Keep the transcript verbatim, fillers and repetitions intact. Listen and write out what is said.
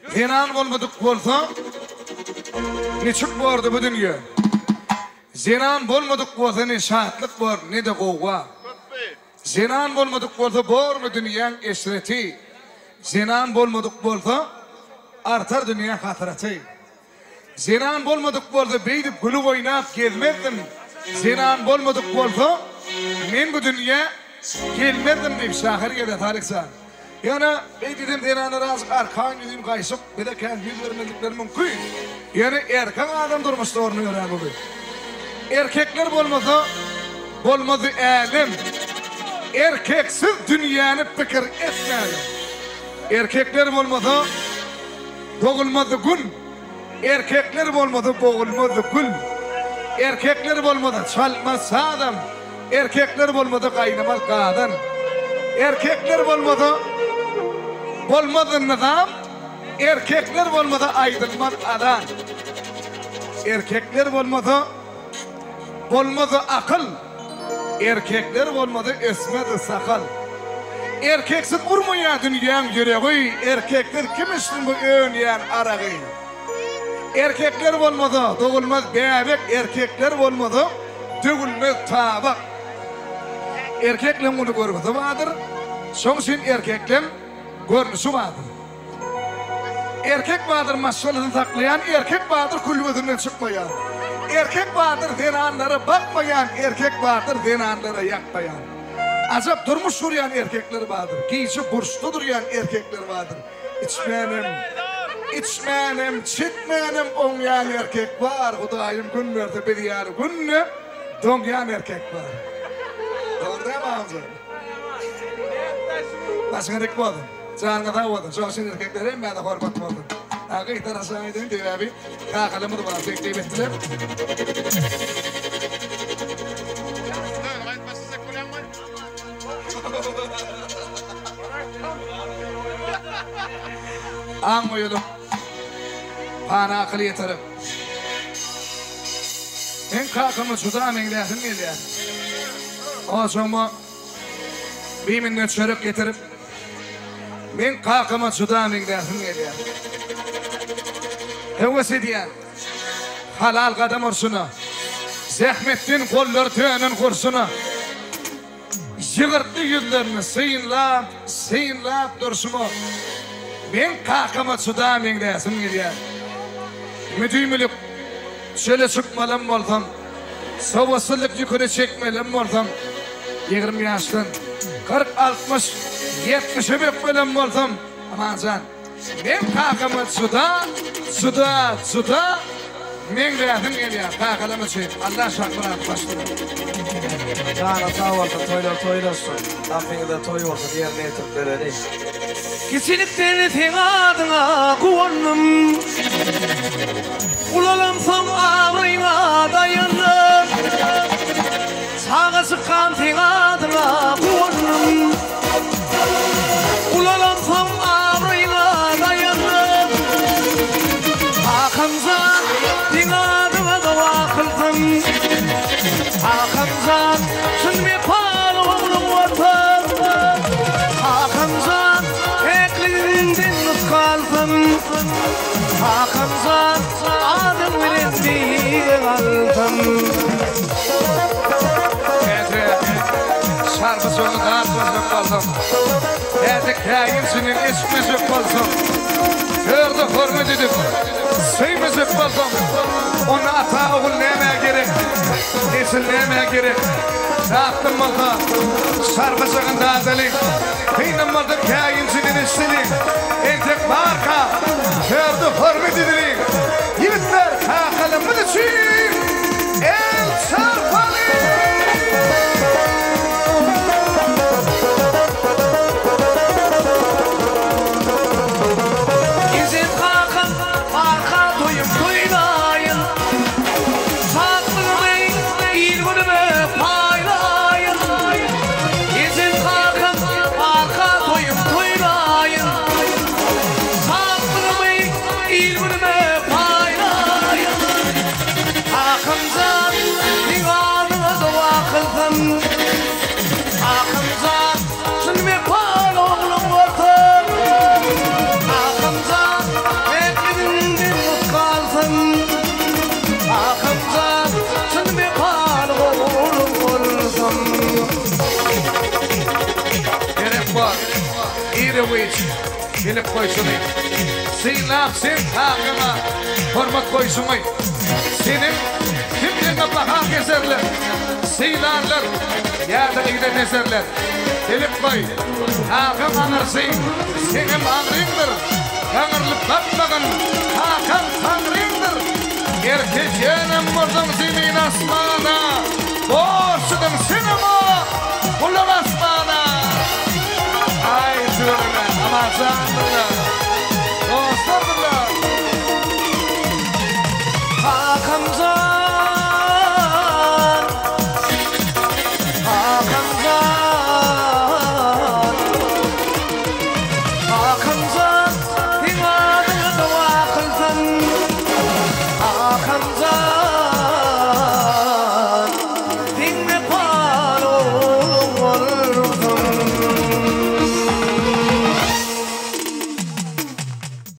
Zenan bolmadık bolsa neçik bordu bu dünya. Zenan bolmadık bolsa ne şahatlık bor ne de gowga. Zenan bolmadık bolsa bor bu dünyanın esreti. Zenan bolmadık bolsa artar dünya hatıratı. Zenan bolmadık bolsa beydip gülü oynap gelmezdim. Zenan bolmadık bolsa men bu dünya gelmezdim deyip şahır geldi tariksan. Yani beydidim denanı razı arkan yüzüm kayışıp bir de kendi yüzlerindikleri mümkün. Yani erken adam durmuş doğrunuyor ya bu. Erkekler bolmasa bolmadı elim. Erkeksiz dünyanı fikir etmeyelim. Erkekler bolmasa boğulmadı gün. Erkekler bolmadı boğulmadı gül. Erkekler bolmadı çalmaz adam. Erkekler bolmadı kaynamaz kadın. Erkekler bolmadı bolmadı nizam. Erkekler bolmadı aydınmaz adam. Erkekler bolmadı bolmadı akıl. Erkekler bolmadı esmedi sakal. Erkeksiz urmayan dünyanın yüreği. Erkekler kim için bu önleyen arağı. Erkekler bolmadı doğulmaz bebek. Erkekler bolmadı dögülmez tabak. Erkekler bunu görmesi vardır. Son için erkekler görünüşü vardır. Erkek vardır maşalını saklayan, erkek vardır kulübünden çıkmayan. Erkek vardır zenanlara bakmayan, erkek vardır zenanlara yakmayan. Azap durmuş sürüyen erkekler vardır. Giysi burçlu duruyan erkekler vardır. İçmenim, içmenim, çitmenim onyan erkek var. Hudayım gün verdi bir yer günü, donyan erkek var. Doğru değil mi amca? Başına dik boğdun. Canına da boğdun. Çok şimdi erkekler hem ben de korkut boğdun. Ağı ihtara sahiden diyor abi. Kakalımı da bana bekleyip ettiler. Anmıyordum. Bana akıl yeterim. En kalkımı tutamın dersin değil yani. O zaman bir minnet çörük getirip ben kalkıma tutamın dersin değil yani. Hevesi diyen halal kadam orsuna zahmettin kollar tüyanın kursuna yığırtlı yüzlerini sıyınlap sıyınlap dursuma ben kalkıma tutamın dersin değil yani. Müdüğümülük şöyle çıkmalım olsam savasılık yukarı çekmelem olsam yirmi yaştan kırk altmış yetmişe bekmelem olsam aman can ben kalkımı suda suda suda men verdim geliyor kalkalım için Allah şakırı başlıyor. Canı sağ olsun toylar toylasın lafını toy olsun diğer neytikleri değil. Kisilikten ten adına kuvanım ulalansam ağrıyma dayanım sağa sıkan ten adına kuvanım ulalansam ağrıyma dayanım Hakanzan ten adına da vakıldım Hakanzan sünme palavonum vatan Hakanzan ekliğinden kaldım Hakanzan adım verildiği kaldım Ete şarkı sonu daha sözlük kaldım. Ete kayınsının ismizlik kaldım. Gördü hürmet edip sıyımızlık kaldım. Onu ata oğul neyme gerek, nesil neyme gerek. Dağıttım malda şarkı sonu daha delin. Kıynım malda kayınsının ismini. Entek marka gördü hürmet edilin. Yiğitler kakalımın için el çarpalı. Bilip koysunay. Sıylap sen hakkına hormat koysunay. Senin kimden baha keserler. Sıylarlar. Yada giden eserler. Bilip koy. Hakkım anırsın. Senin anrındır. Anırlıp bakmadan